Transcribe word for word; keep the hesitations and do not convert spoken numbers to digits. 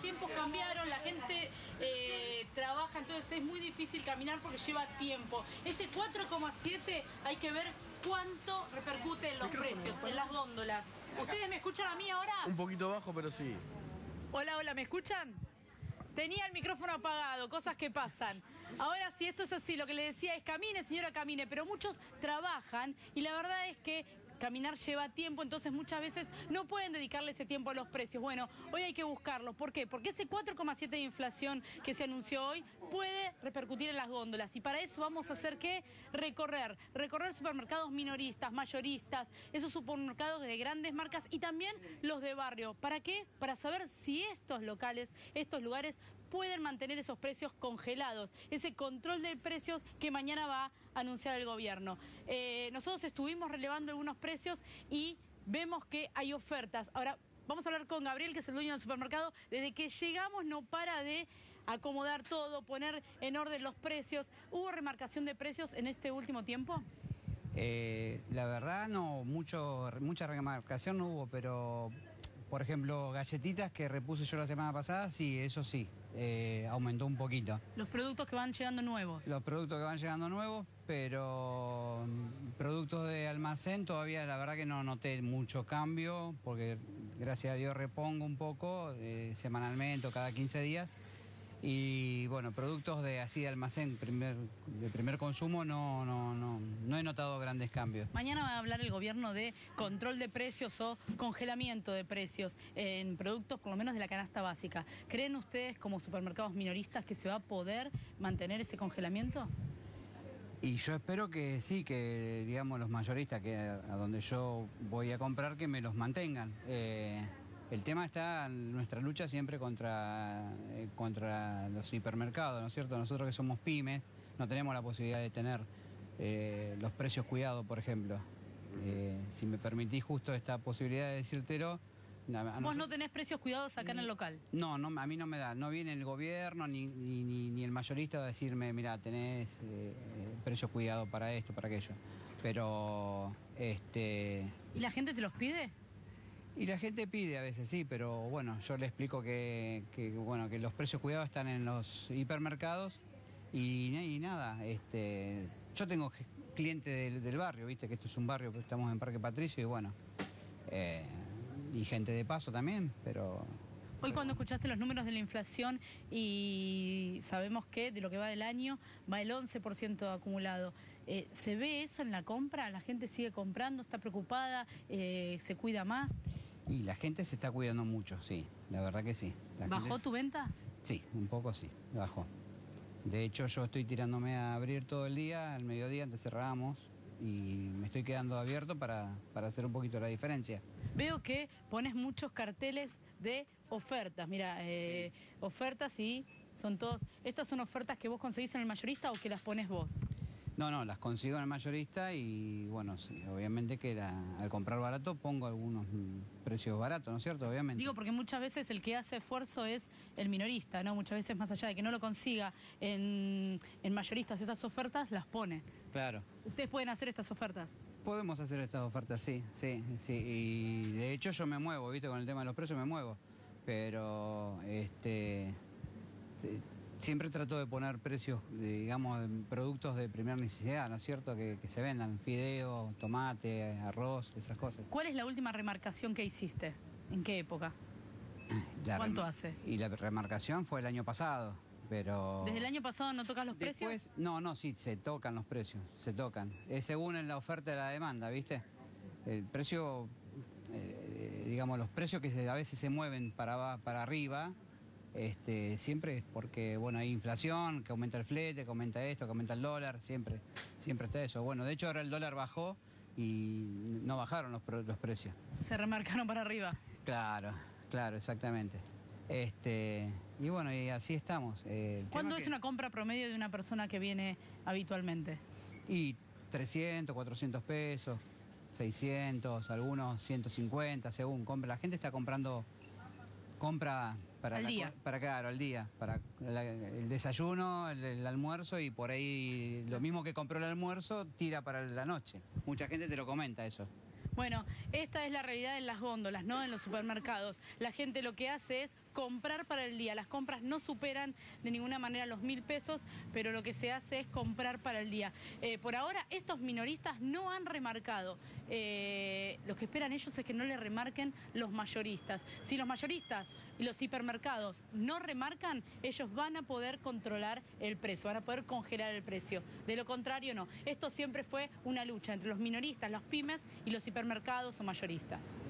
tiempos cambiaron, la gente eh, trabaja, entonces es muy difícil caminar porque lleva tiempo. Este cuatro coma siete hay que ver cuánto repercute en los precios, en las góndolas. ¿Ustedes me escuchan a mí ahora? Un poquito bajo, pero sí. Hola, hola, ¿me escuchan? Tenía el micrófono apagado, cosas que pasan. Ahora sí, esto es así, lo que le decía es camine, señora, camine, pero muchos trabajan y la verdad es que caminar lleva tiempo, entonces muchas veces no pueden dedicarle ese tiempo a los precios. Bueno, hoy hay que buscarlos. ¿Por qué? Porque ese cuatro coma siete de inflación que se anunció hoy puede repercutir en las góndolas. Y para eso vamos a hacer ¿qué? Recorrer. Recorrer supermercados minoristas, mayoristas, esos supermercados de grandes marcas y también los de barrio. ¿Para qué? Para saber si estos locales, estos lugares pueden mantener esos precios congelados, ese control de precios que mañana va a anunciar el gobierno. Eh, nosotros estuvimos relevando algunos precios y vemos que hay ofertas. Ahora, vamos a hablar con Gabriel, que es el dueño del supermercado. Desde que llegamos no para de acomodar todo, poner en orden los precios. ¿Hubo remarcación de precios en este último tiempo? Eh, la verdad no, mucho, mucha remarcación no hubo, pero... Por ejemplo, galletitas que repuse yo la semana pasada, sí, eso sí, eh, aumentó un poquito. Los productos que van llegando nuevos. Los productos que van llegando nuevos, pero productos de almacén todavía la verdad que no noté mucho cambio, porque gracias a Dios repongo un poco, eh, semanalmente o cada quince días. Y bueno, productos de así de almacén, primer, de primer consumo, no, no, no, no he notado grandes cambios. Mañana va a hablar el gobierno de control de precios o congelamiento de precios en productos, por lo menos de la canasta básica. ¿Creen ustedes como supermercados minoristas que se va a poder mantener ese congelamiento? Y yo espero que sí, que digamos los mayoristas que a, a donde yo voy a comprar que me los mantengan. Eh, El tema está en nuestra lucha siempre contra, eh, contra los hipermercados, ¿no es cierto? Nosotros que somos pymes no tenemos la posibilidad de tener eh, los precios cuidados, por ejemplo. Eh, si me permitís justo esta posibilidad de decírtelo... A, a ¿Vos no tenés precios cuidados acá en el local? No, no, a mí no me da. No viene el gobierno ni, ni, ni, ni el mayorista a decirme, mira, tenés eh, precios cuidados para esto, para aquello. Pero... este ¿Y la gente te los pide? Y la gente pide a veces, sí, pero bueno, yo le explico que, que, bueno, que los precios cuidados están en los hipermercados y, y nada, este, yo tengo clientes del, del barrio, viste que esto es un barrio, que estamos en Parque Patricio y bueno, eh, y gente de paso también, pero... Hoy cuando escuchaste los números de la inflación y sabemos que de lo que va del año va el once por ciento acumulado, eh, ¿se ve eso en la compra? ¿La gente sigue comprando? ¿Está preocupada? Eh, ¿se cuida más? Y la gente se está cuidando mucho, sí, la verdad que sí. La ¿Bajó gente... tu venta? Sí, un poco sí, bajó. De hecho, yo estoy tirándome a abrir todo el día, al mediodía antes cerrábamos y me estoy quedando abierto para, para hacer un poquito la diferencia. Veo que pones muchos carteles de ofertas, mira, eh, sí. Ofertas y son todos... ¿Estas son ofertas que vos conseguís en el mayorista o que las pones vos? No, no, las consigo en el mayorista y bueno, sí, obviamente que la, al comprar barato pongo algunos mm, precios baratos, ¿no es cierto? Obviamente. Digo, porque muchas veces el que hace esfuerzo es el minorista, ¿no? Muchas veces más allá de que no lo consiga en, en mayoristas esas ofertas, las pone. Claro. ¿Ustedes pueden hacer estas ofertas? Podemos hacer estas ofertas, sí, sí, sí. Y de hecho yo me muevo, ¿viste? Con el tema de los precios me muevo. Pero, este... siempre trato de poner precios, digamos, en productos de primera necesidad, ¿no es cierto? Que, que se vendan, fideo, tomate, arroz, esas cosas. ¿Cuál es la última remarcación que hiciste? ¿En qué época? La ¿Cuánto hace? Y la remarcación fue el año pasado, pero... ¿Desde el año pasado no tocas los Después, precios? No, no, sí, se tocan los precios, se tocan. Es según en la oferta y la demanda, ¿viste? El precio, eh, digamos, los precios que a veces se mueven para, para arriba... Este, siempre es porque, bueno, hay inflación, que aumenta el flete, que aumenta esto, que aumenta el dólar, siempre, siempre está eso. Bueno, de hecho ahora el dólar bajó y no bajaron los, los precios. Se remarcaron para arriba. Claro, claro, exactamente. Este, y bueno, y así estamos. Eh, ¿Cuánto es que... una compra promedio de una persona que viene habitualmente? Y trescientos, cuatrocientos pesos, seiscientos, algunos ciento cincuenta, según compra. La gente está comprando... Compra para, al la, día. para claro, al día, para la, el desayuno, el, el almuerzo y por ahí lo mismo que compró el almuerzo, tira para la noche. Mucha gente te lo comenta eso. Bueno, esta es la realidad en las góndolas, ¿no? En los supermercados. La gente lo que hace es comprar para el día. Las compras no superan de ninguna manera los mil pesos, pero lo que se hace es comprar para el día. Eh, por ahora, estos minoristas no han remarcado. Eh, lo que esperan ellos es que no le remarquen los mayoristas. Si los mayoristas y los hipermercados no remarcan, ellos van a poder controlar el precio, van a poder congelar el precio. De lo contrario, no. Esto siempre fue una lucha entre los minoristas, las pymes y los hipermercados o mayoristas.